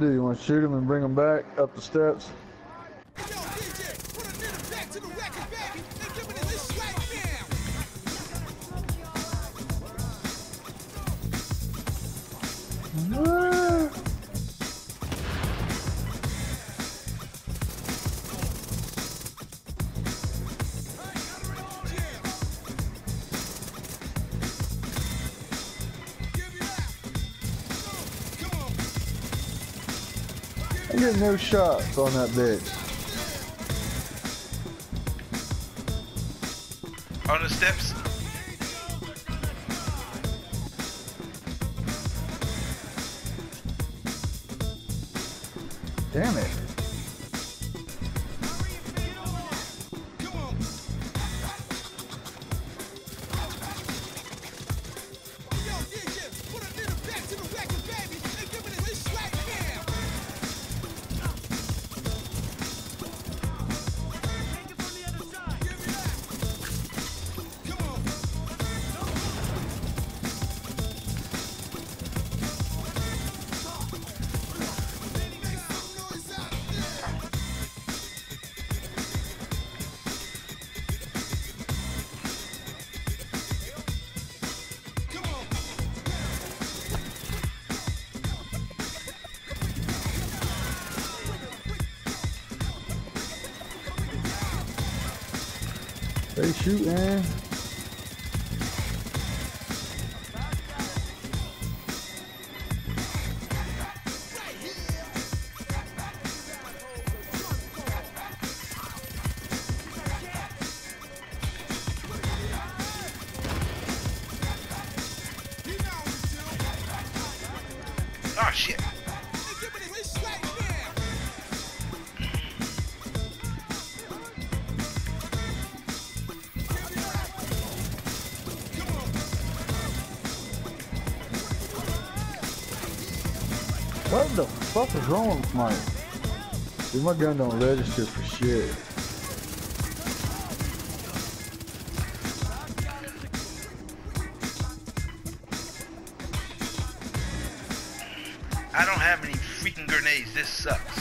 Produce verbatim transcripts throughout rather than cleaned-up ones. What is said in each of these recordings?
do? You want to shoot him and bring him back up the steps? Yo, D J, put a nigga back to the record, baby, and give me this right Ah. I get no shots on that bitch. On the steps. Damn it. They shooting. Oh shit. What the fuck is wrong with my... Dude, my gun don't register for shit. I don't have any freaking grenades. This sucks.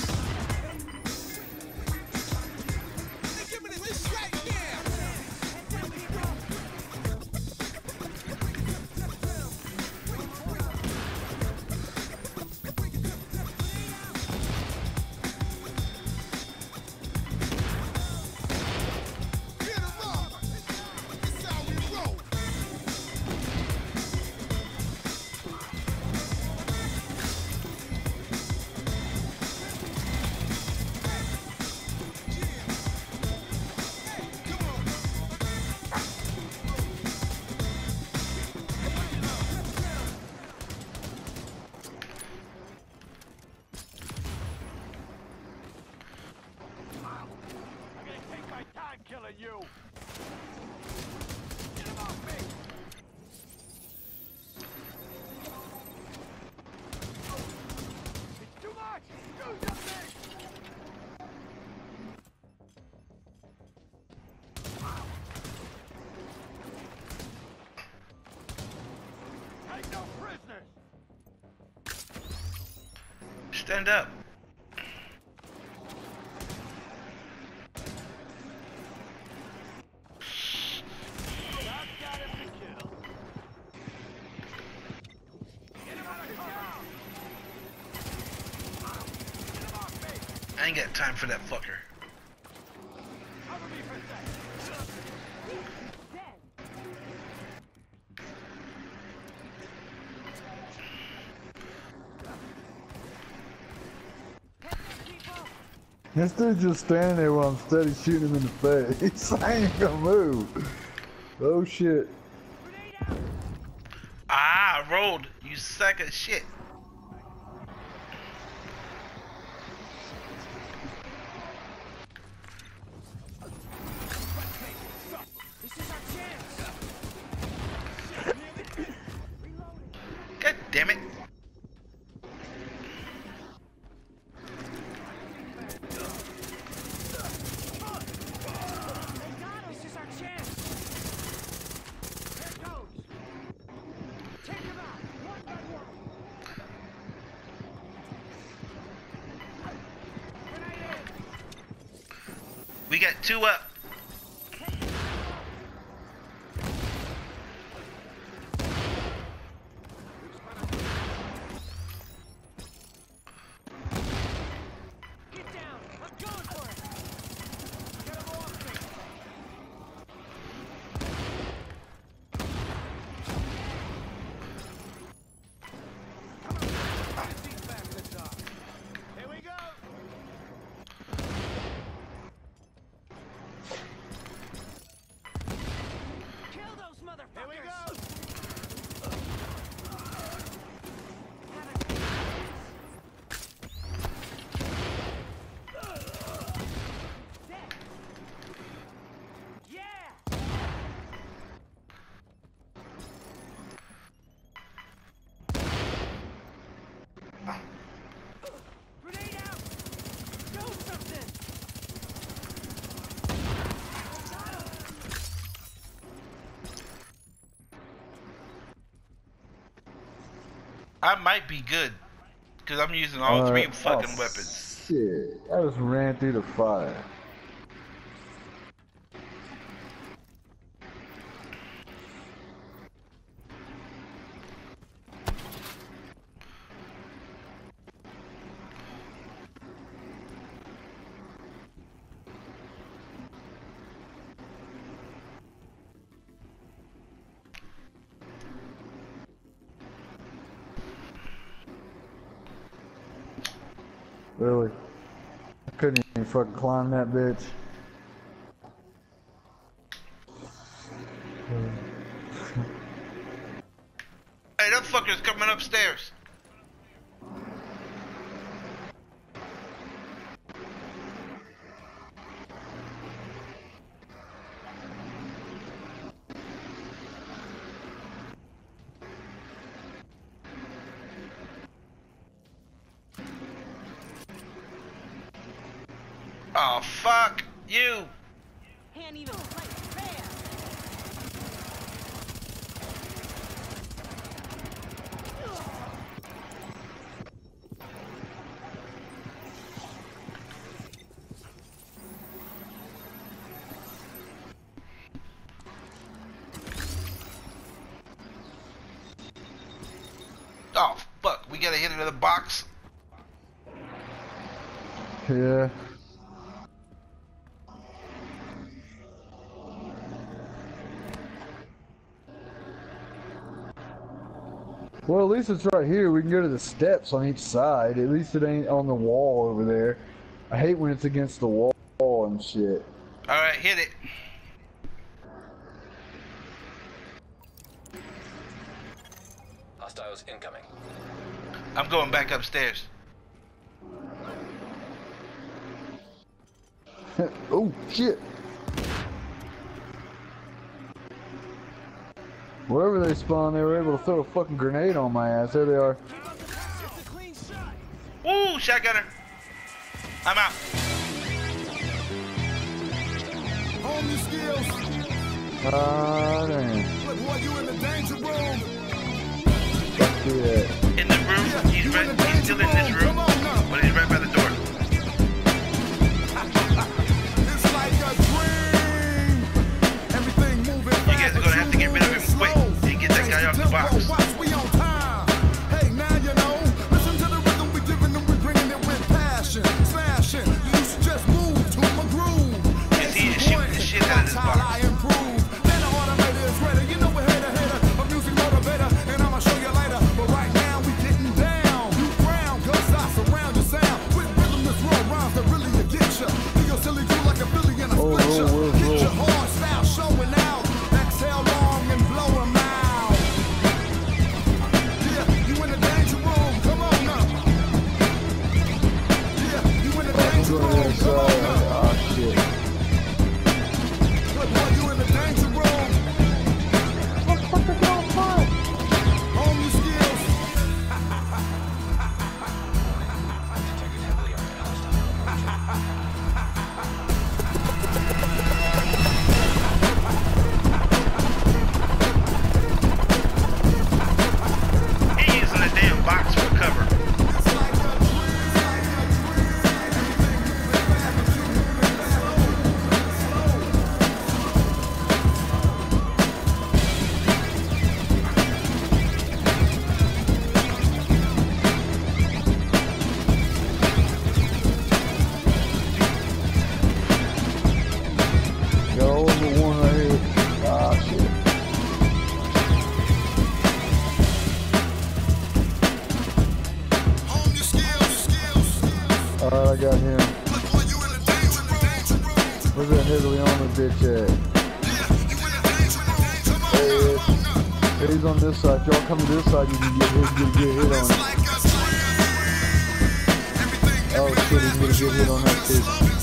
Killing you. Get him off me. It's too much. Do something. Take no prisoners. Stand up. I ain't got time for that fucker. This dude just standing there while I'm steady shooting him in the face. I ain't gonna move. Oh shit. Ah, I rolled. You sack of shit. God damn it. We got two up. Get down! I'm going for it! Get him off me! Come on! Get these bastards off! Here we go! Kill those motherfuckers! Here we go! Yeah! Grenade out! Do something! I might be good. Because I'm using all three Uh, fucking oh, weapons. Shit, I just ran through the fire. Really? I couldn't even fucking climb that bitch. Hey, that fucker's coming upstairs. Oh, fuck you. Can't even play fair. Oh, fuck. We gotta hit another box. Yeah. Well, at least it's right here. We can go to the steps on each side. At least it ain't on the wall over there. I hate when it's against the wall and shit. Alright, hit it. Hostiles incoming. I'm going back upstairs. Oh, shit. Wherever they spawned, they were able to throw a fucking grenade on my ass. There they are. It's a clean shot. Woo, shotgunner. I'm out. Home your skills. Ah, damn. Look, boy, you in the danger room. Fuck yeah. In the room. He's, you right, in the he's still in this danger room. room. Come on now. But he's right by the door. It's like a dream. Everything moving fast. You guys are gonna have to get rid of him quick and get that guy off the box. Watch, we on time. Hey, now you know. Listen to the rhythm we giving them. We bringing it with passion. Slashing. You should just move to my groove. Yes, he is shooting the shit out of this That's how I box. improve. Then the automator is ready. You know we're hater, hater. A music motivator. And I'ma show you later. But right now we getting down. You ground. Cause I heavily on the bitch at? Hey, he's on this side. If y'all come to this side, you can get hit, get, get hit on. Oh shit, he's gonna get hit on that too.